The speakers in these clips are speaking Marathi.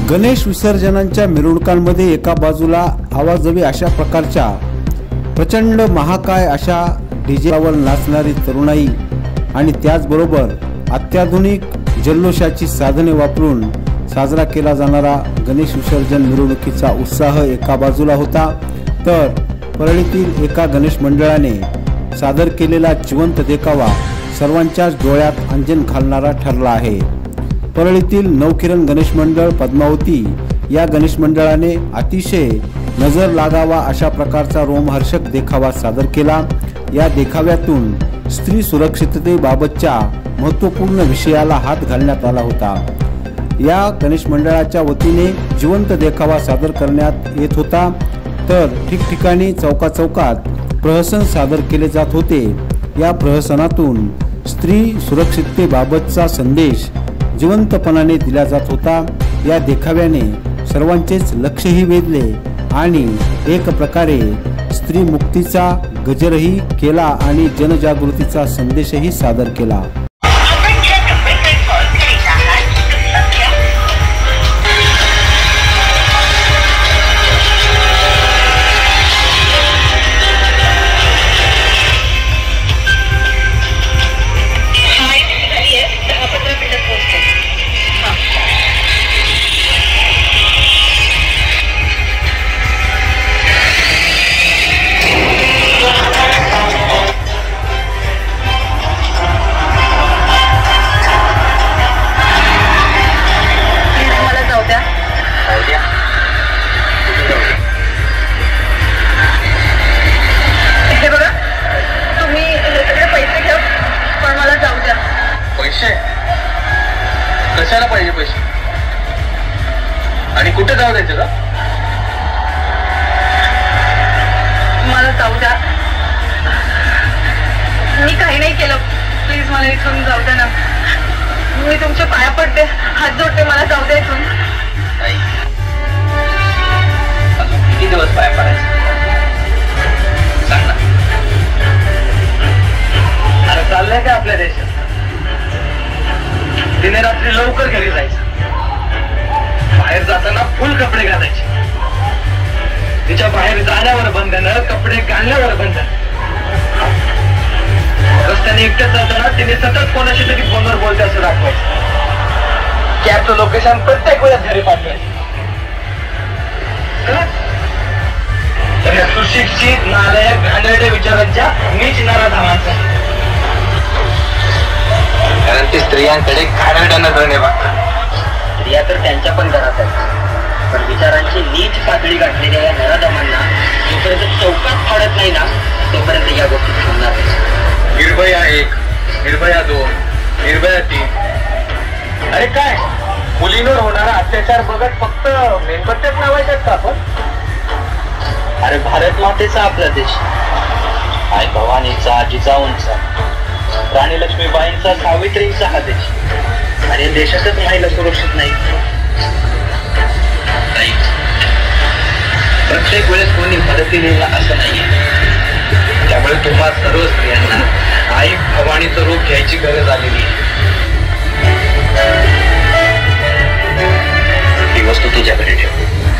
गणेश विसर्जनांच्या मिरवणुकांमध्ये एका बाजूला आवाजवी अशा प्रकारच्या प्रचंड महाकाय अशा डीजेवर नाचणारी तरुणाई आणि त्याचबरोबर अत्याधुनिक जल्लोषाची साधने वापरून साजरा केला जाणारा गणेश विसर्जन मिरवणुकीचा उत्साह एका बाजूला होता, तर परळीतील एका गणेश मंडळाने सादर केलेला जिवंत देखावा सर्वांच्याच डोळ्यात अंजन घालणारा ठरला आहे। परळीतील नवकिरण गणेश मंडळ पद्मावती या गणेश मंडळाने अतिशय नजर लागावा अशा प्रकारचा रोमहर्षक देखावा सादर केला। या देखाव्यातून स्त्री सुरक्षिततेबाबतच्या महत्त्वपूर्ण विषयाला हात घालण्यात आला होता। या गणेश मंडळाच्या वतीने जिवंत देखावा सादर करण्यात येत होता, तर ठिकठिकाणी चौकाचौकात प्रहसन सादर केले जात होते। या प्रहसनातून स्त्री सुरक्षिततेबाबतचा संदेश जिवंतपणाने दिला जात होता। या देखाव्याने सर्वांचेच लक्षही वेधले आणि एक प्रकारे स्त्री मुक्तीचा गजरही केला आणि जनजागृतीचा संदेशही सादर केला। कशाला पाहिजे पैसे आणि कुठे जाऊ द्यायचं का? मला जाऊ द्या, मी काही नाही केलं, प्लीज मला इथून जाऊ द्या ना, मी तुमच्या पाया पडते, हात जोडते, मला जाऊ द्या इथून। अजून किती दिवस पाया पडायचं सांग ना? अरे चाललंय का आपल्या देशात दिने रात्री लवकर घरी जायचं, बाहेर जाताना फुल कपडे घालायचे, तिच्या बाहेर जाण्यावर बंधन, कपडे घालण्यावर बंधन, रस्त्याने एकटं जाताना तिने सतत कोणाशी तरी फोनवर बोलते असं दाखवायचं, कॅबचं लोकेशन प्रत्येक वेळेस घरी पाठवायचं। तर सुशिक्षित नालायक घाणेरड्या विचारांच्या नीच नराधामांचा, कारण ते स्त्रियांकडे घाणेरड्या नजरेने बघतात। स्त्रिया तर त्यांच्या पण घरात आहेत, पण विचारांची नीच पातळी गाठलेल्या या नराधमांना जोपर्यंत चौकात फाडत नाही ना, तोपर्यंत या गोष्टी थांबणार नाही। निर्भया 1, निर्भया 2, निर्भया 3, अरे काय मुलींवर होणारा अत्याचार बघत फक्त मेणबत्त्याच लावायच्यात का आपण? अरे भारत मातेचा आपला देश, आई भवानीचा, जिजाऊंचा, राणी लक्ष्मीबाईंचा, सावित्रींचा हा देश, आणि देशातच महिला सुरक्षित नाही। प्रत्येक वेळेस कोणी मदतीला असं नाहीये, त्यामुळे तुम्हा सर्व स्त्रियांना आई भवानीचं रूप घ्यायची गरज आलेली आहे। ही वस्तू तुझ्याकडे ठेव,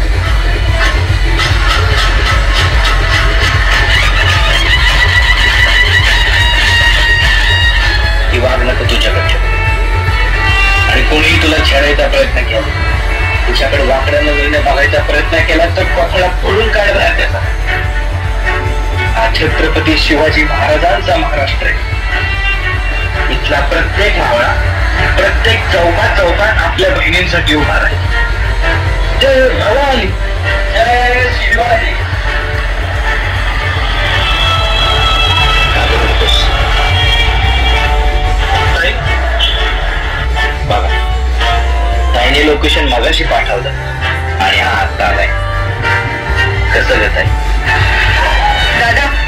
ही वागणं तुझ्याकडे ठेव, आणि कोणीही तुला छेडायचा प्रयत्न केला, तुझ्याकडे वाकड्या नजरेने बघायचा प्रयत्न केला तर कोथळा फोडून काढला त्याचा। हा छत्रपती शिवाजी महाराजांचा महाराष्ट्र आहे, इथला प्रत्येक मावळा प्रत्येक चौकात आपल्या बहिणींसाठी उभा राहील। जय भवानी, जय शिवाजी। बघा, ताईने लोकेशन मगाशी पाठवलं आणि हा आता आलाय, कसं घेत आहे दादा?